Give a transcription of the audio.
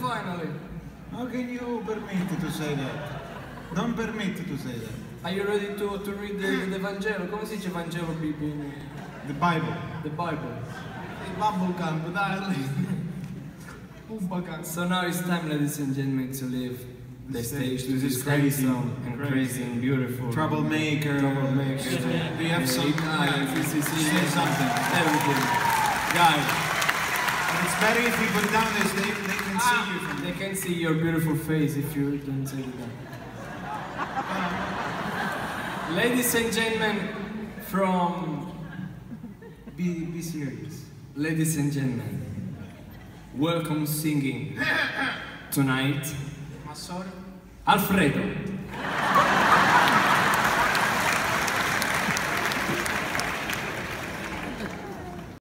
finally. How can you permit to say that? Don't permit to say that. Are you ready to read the Vangelo? Come si dice Vangelo in The Bible. the Bible? Il Bubblegum, dai. So now it's time, ladies and gentlemen, to leave the stage to this crazy, handsome and crazy and beautiful Troublemaker. troublemaker. Do you have some? Say something. Everything. Guys, it's better if you put down this. They can see you from They can see your beautiful face if you don't say that. Ladies and gentlemen, from Be serious. ladies and gentlemen, welcome singing tonight, Alfredo.